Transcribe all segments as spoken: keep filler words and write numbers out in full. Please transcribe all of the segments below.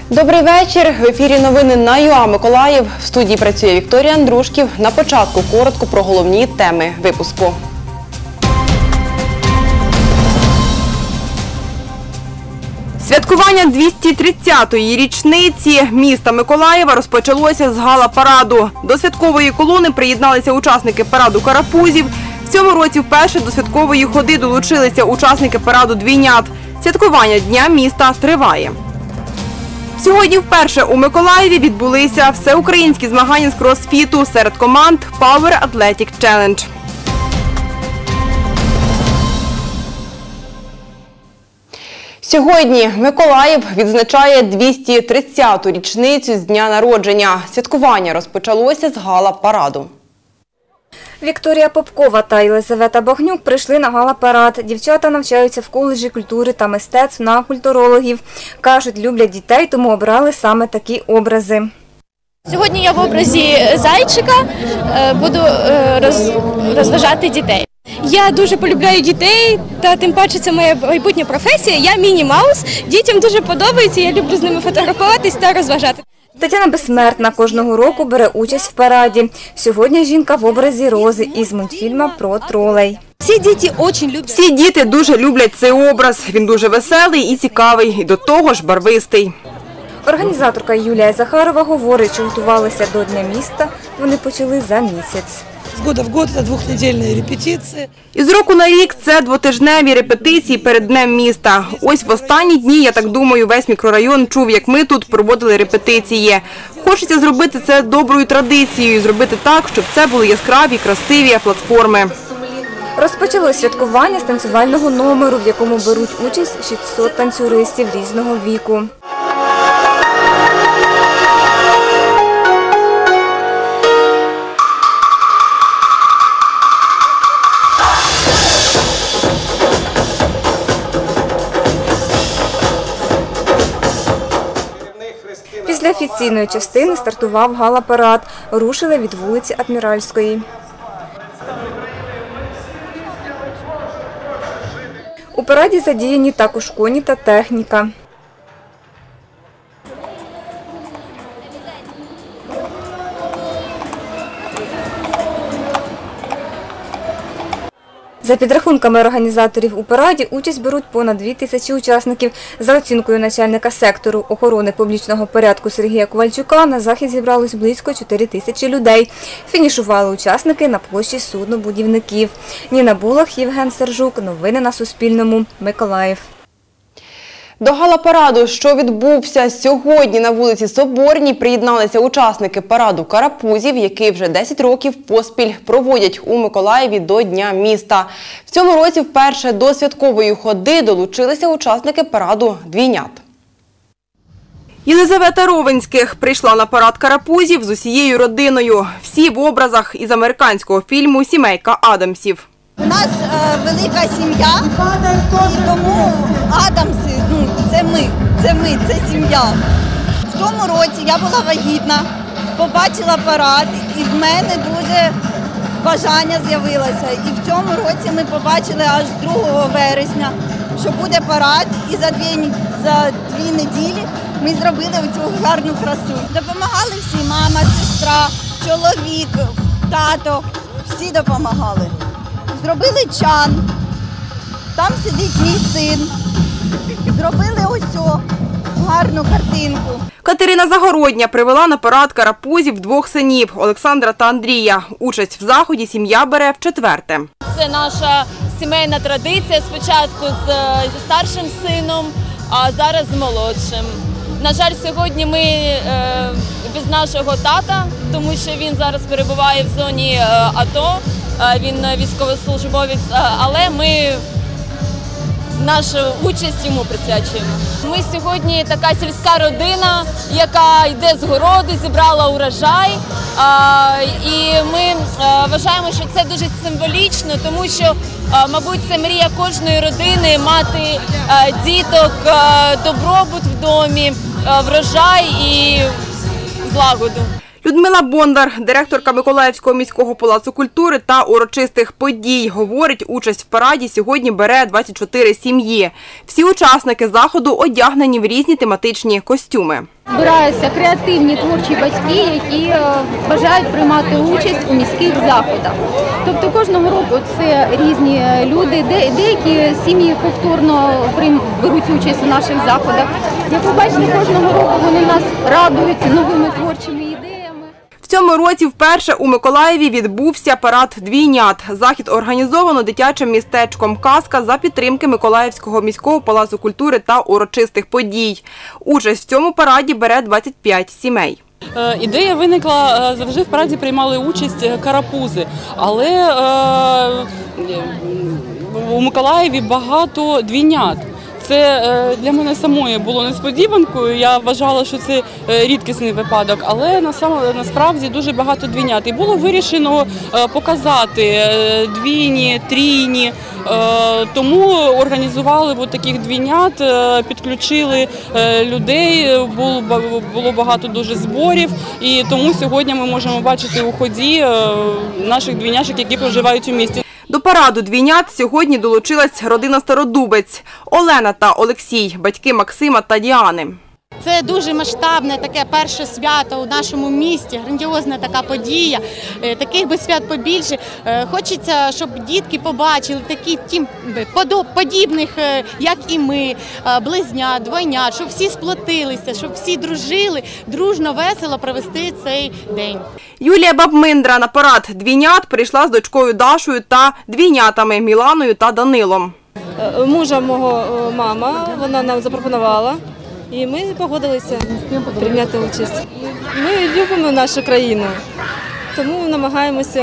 Добрий вечір. В ефірі новини на ЮА Миколаїв. В студії працює Вікторія Андрушків. На початку коротко про головні теми випуску. Святкування двісті тридцятої річниці міста Миколаєва розпочалося з гала-параду. До святкової колони приєдналися учасники параду карапузів. В цьому році вперше до святкової ходи долучилися учасники параду двійнят. Святкування Дня міста триває. Сьогодні вперше у Миколаєві відбулися всеукраїнські змагання з кросфіту серед команд Power Athletic Challenge. Сьогодні Миколаїв відзначає двісті тридцяту річницю з дня народження. Святкування розпочалося з гала-параду. Вікторія Попкова та Єлизавета Богнюк прийшли на гала-парад. Дівчата навчаються в коледжі культури та мистецтв на культурологів. Кажуть, люблять дітей, тому обрали саме такі образи. Сьогодні я в образі зайчика буду розважати дітей. Я дуже полюбляю дітей, та тим паче це моя майбутня професія. Я Міні-Маус, дітям дуже подобається, я люблю з ними фотографуватись та розважати. Тетяна Безсмертна кожного року бере участь в параді. Сьогодні жінка в образі Рози із мультфільму про тролей. Всі діти дуже люблять. Всі діти дуже люблять цей образ. Він дуже веселий і цікавий, і до того ж барвистий. Організаторка Юлія Захарова говорить, що готувалися до Дня міста вони почали за місяць. З года в год це двохнедільні репетиції. Із року на рік це двотижневі репетиції перед Днем міста. Ось в останні дні, я так думаю, весь мікрорайон чув, як ми тут проводили репетиції. Хочеться зробити це доброю традицією, зробити так, щоб це були яскраві, красиві платформи. Розпочали святкування з танцювального номеру, в якому беруть участь шістсот танцюристів різного віку. Після офіційної частини стартував гала-парад. Рушили від вулиці Адміральської. У параді задіяні також коні та техніка. За підрахунками організаторів у параді, участь беруть понад дві тисячі учасників. За оцінкою начальника сектору охорони публічного порядку Сергія Ковальчука, на захід зібралось близько чотири тисячі людей. Фінішували учасники на площі суднобудівників. Ніна Булах, Євген Сержук. Новини на Суспільному. Миколаїв. До гала-параду, що відбувся сьогодні на вулиці Соборній, приєдналися учасники параду карапузів, який вже десять років поспіль проводять у Миколаєві до Дня міста. В цьому році вперше до святкової ходи долучилися учасники параду двійнят. Єлизавета Ровенських прийшла на парад карапузів з усією родиною. Всі в образах із американського фільму «Сімейка Адамсів». У нас е, велика сім'я, і тому Адамси, ну, це ми, це ми, це сім'я. В тому році я була вагітна, побачила парад, і в мене дуже бажання з'явилося. І в цьому році ми побачили аж другого вересня, що буде парад, і за дві, за дві неділі ми зробили оцю гарну красу. Допомагали всі, мама, сестра, чоловік, тато, всі допомагали. Зробили чан, там сидить мій син, зробили ось о, гарну картинку. Катерина Загородня привела на парад карапузів двох синів – Олександра та Андрія. Участь в заході сім'я бере вчетверте. Це наша сімейна традиція, спочатку з, зі старшим сином, а зараз з молодшим. На жаль, сьогодні ми е, без нашого тата, тому що він зараз перебуває в зоні е, АТО. Він військовослужбовець, але ми нашу участь йому присвячуємо. Ми сьогодні така сільська родина, яка йде з городу, зібрала урожай. І ми вважаємо, що це дуже символічно, тому що, мабуть, це мрія кожної родини мати діток, добробут в домі, врожай і злагоду. Людмила Бондар, директорка Миколаївського міського палацу культури та урочистих подій, говорить, участь в параді сьогодні бере двадцять чотири сім'ї. Всі учасники заходу одягнені в різні тематичні костюми. Збираються креативні творчі батьки, які бажають приймати участь у міських заходах. Тобто кожного року це різні люди, деякі сім'ї повторно беруть участь у наших заходах. Як ви бачите, кожного року вони нас радують новими творчими ідеями. В цьому році вперше у Миколаєві відбувся парад двійнят. Захід організовано дитячим містечком «Казка» за підтримки Миколаївського міського палацу культури та урочистих подій. Участь в цьому параді бере двадцять п'ять сімей. Ідея виникла, завжди в параді приймали участь карапузи, але е, у Миколаєві багато двійнят. Це для мене самої було несподіванкою, я вважала, що це рідкісний випадок, але насправді дуже багато двійнят. І було вирішено показати двійні, трійні, тому організували таких двійнят, підключили людей, було багато дуже зборів, і тому сьогодні ми можемо бачити у ході наших двійняшок, які проживають у місті. До параду двійнят сьогодні долучилась родина Стародубець – Олена та Олексій, батьки Максима та Діани. Це дуже масштабне таке перше свято у нашому місті, грандіозна така подія. Таких би свят побільше. Хочеться, щоб дітки побачили такі подібних, як і ми, близнят, двойнят, щоб всі сплотилися, щоб всі дружили, дружно, весело провести цей день. Юлія Бабминдра на парад двійнят прийшла з дочкою Дашою та двійнятами Міланою та Данилом. Мужа мого мама, вона нам запропонувала. І ми погодилися прийняти участь. Ми любимо нашу країну, тому намагаємося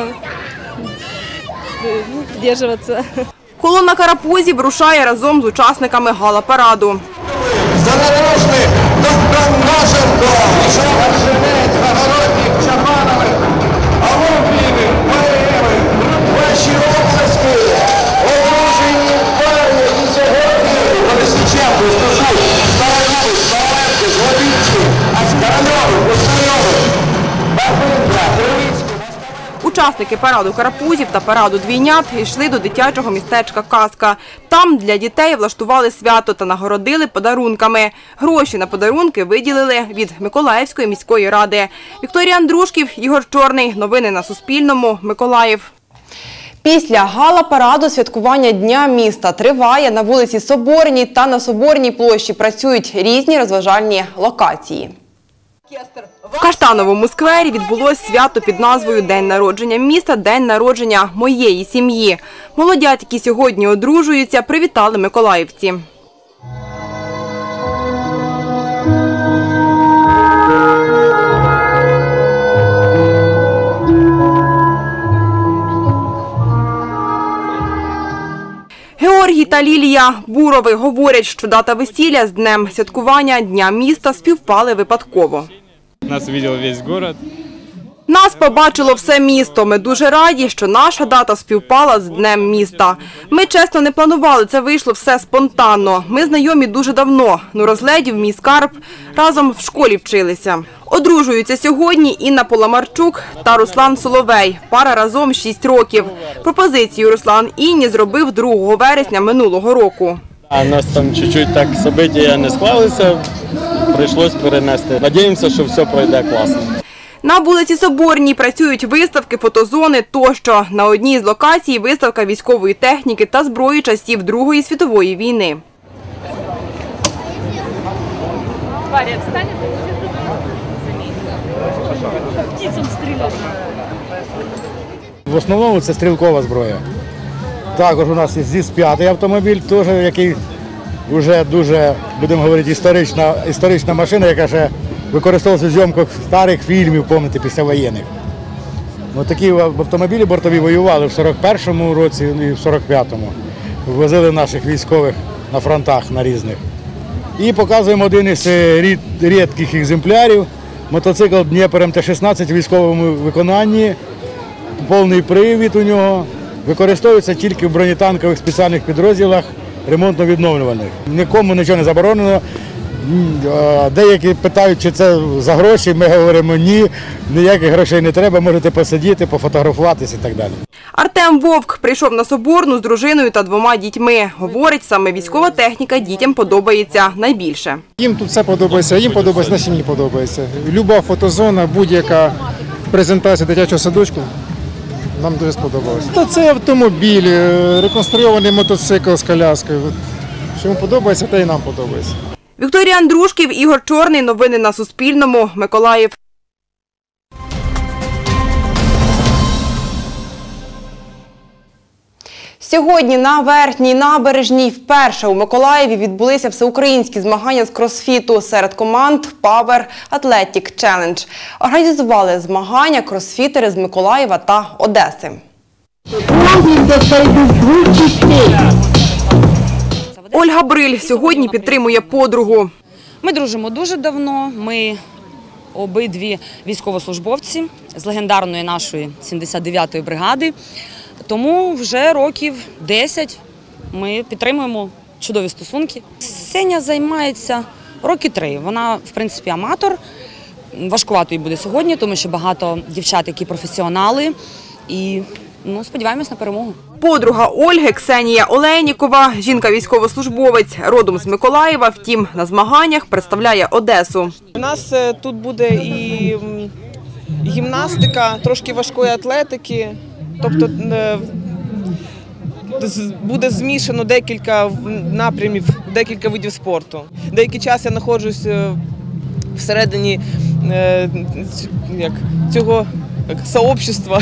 підтримуватися. Колона карапузів рушає разом з учасниками гала-параду. Задорожний Нашенко, Аршинець, Загородник, Чапанови, Аловіни, Маєви, ваші обласки, одружені парні і сьогодні Колесниченко, Стужук, Старонович, Староленко, Злобінський, Аскаральович, Пустойович, Бабинка, Кривицький. Учасники параду карапузів та параду двійнят йшли до дитячого містечка «Казка». Там для дітей влаштували свято та нагородили подарунками. Гроші на подарунки виділили від Миколаївської міської ради. Вікторія Андрушків, Ігор Чорний. Новини на Суспільному. Миколаїв. Після гала-параду святкування Дня міста триває. На вулиці Соборній та на Соборній площі працюють різні розважальні локації. В Каштановому сквері відбулось свято під назвою «День народження міста. День народження моєї сім'ї». Молодят, які сьогодні одружуються, привітали миколаївці. Георгій та Лілія Бурови говорять, що дата весілля з днем святкування Дня міста співпали випадково. Нас бачив весь город. Нас побачило все місто. Ми дуже раді, що наша дата співпала з Днем міста. Ми чесно не планували, це вийшло все спонтанно. Ми знайомі дуже давно. Ну, розглядів мій скарб, разом в школі вчилися. Одружуються сьогодні Інна Поламарчук та Руслан Соловей. Пара разом шість років. Пропозицію Руслан Інні зробив другого вересня минулого року. А нас там чуть-чуть так события не склалися, прийшлось перенести. Надіємося, що все пройде класно. На вулиці Соборній працюють виставки, фотозони тощо. На одній з локацій виставка військової техніки та зброї часів Другої світової війни. В основному це стрілкова зброя. Також у нас є зіс п'ятий автомобіль, теж, який вже дуже, будемо говорити, історична, історична машина, яка ще використовується в зйомках старих фільмів, пам'ятаєте, післявоєнних. Ось такі автомобілі бортові воювали в сорок першому році і в сорок п'ятому. Возили наших військових на фронтах на різних. І показуємо один із рідких екземплярів. Мотоцикл Дніпр Ем Те шістнадцять в військовому виконанні, повний привід у нього. Використовується тільки в бронетанкових спеціальних підрозділах ремонтно-відновлювальних. Нікому нічого не заборонено. Деякі питають, чи це за гроші, ми говоримо ні, ніяких грошей не треба, можете посидіти, пофотографуватися і так далі. Артем Вовк прийшов на Соборну з дружиною та двома дітьми. Говорить, саме військова техніка дітям подобається найбільше. Їм тут все подобається, їм подобається, наші мені подобається. Люба фотозона, будь-яка презентація дитячого садочку нам дуже сподобалося. Та це автомобіль, реконструйований мотоцикл з коляскою. Що йому подобається, те і нам подобається. Вікторія Андрушків, Ігор Чорний. Новини на Суспільному. Миколаїв. Сьогодні на Верхній набережній вперше у Миколаєві відбулися всеукраїнські змагання з кросфіту серед команд Power Athletic Challenge. Організували змагання кросфітери з Миколаєва та Одеси. Ольга Бриль сьогодні підтримує подругу. Ми дружимо дуже давно, ми обидві військовослужбовці з легендарної нашої сімдесят дев'ятої бригади. Тому вже років десять ми підтримуємо чудові стосунки. Сеня займається роки три. Вона, в принципі, аматор. Важкувато їй буде сьогодні, тому що багато дівчат, які професіонали. І ну, сподіваємось на перемогу. Подруга Ольги Ксенія Олейнікова, жінка-військовослужбовець, родом з Миколаєва, втім, на змаганнях представляє Одесу. У нас тут буде і гімнастика, трошки важкої атлетики. Тобто буде змішано декілька напрямів, декілька видів спорту. Деякий час я знаходжусь всередині як, цього як, сообщества,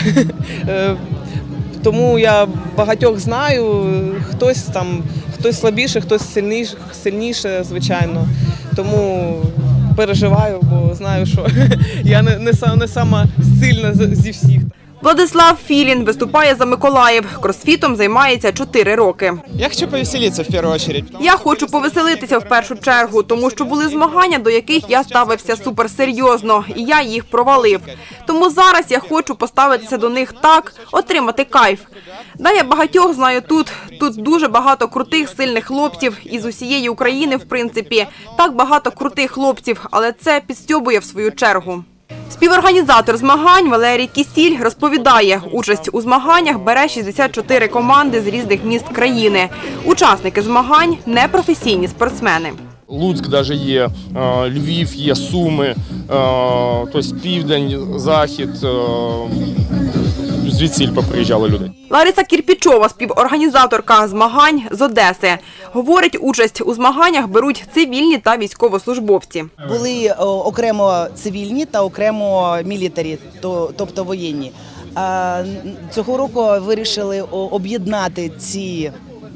тому я багатьох знаю, хтось там, хтось слабіше, хтось сильніше, сильніше, звичайно. Тому переживаю, бо знаю, що я не, не, не сама сильна зі всіх. Владислав Філін виступає за Миколаїв. Кросфітом займається чотири роки. Я хочу повеселитися в першу чергу. Я хочу повеселитися в першу чергу, тому що були змагання, до яких я ставився суперсерйозно, і я їх провалив. Тому зараз я хочу поставитися до них так, отримати кайф. Да, я багатьох знаю тут. Тут дуже багато крутих, сильних хлопців. Із усієї України, в принципі, так багато крутих хлопців, але це підстьобує в свою чергу. Співорганізатор змагань Валерій Кісіль розповідає, участь у змаганнях бере шістдесят чотири команди з різних міст країни. Учасники змагань – непрофесійні спортсмени. Луцьк навіть є, Львів є, Суми, тобто південь, захід, звідсіль поприїжджали люди. Лариса Кірпічова, співорганізаторка змагань з Одеси. Говорить, участь у змаганнях беруть цивільні та військовослужбовці. Були окремо цивільні та окремо мілітарі, тобто воєнні. Цього року вирішили об'єднати ці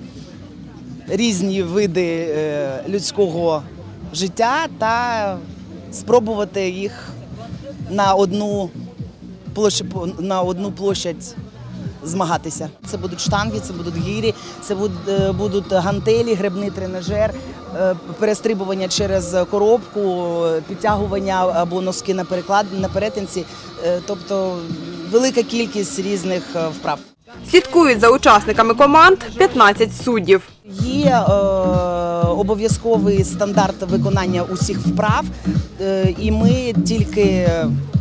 різні види людського життя та спробувати їх на одну на одну площадь змагатися. Це будуть штанги, це будуть гірі, це будуть гантелі, гребний тренажер, перестрибування через коробку, підтягування або носки на переклад, на перетинці, тобто велика кількість різних вправ. Слідкують за учасниками команд п'ятнадцять суддів. Є е, обов'язковий стандарт виконання усіх вправ, е, і ми тільки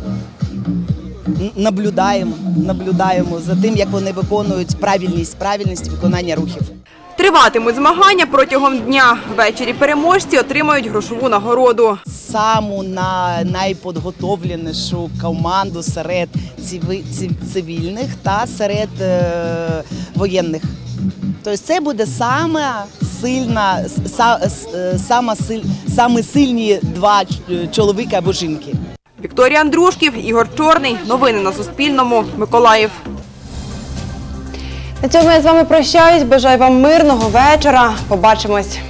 наблюдаємо, наблюдаємо за тим, як вони виконують правильність, правильність виконання рухів. Триватимуть змагання протягом дня. Ввечері переможці отримають грошову нагороду. Саму на найподготовленішу команду серед цивільних та серед е, воєнних. Тобто це буде сама сильна, са, сама силь, саме сильні два чоловіка або жінки. Вікторія Андрушків, Ігор Чорний. Новини на Суспільному. Миколаїв. На цьому я з вами прощаюсь. Бажаю вам мирного вечора. Побачимось.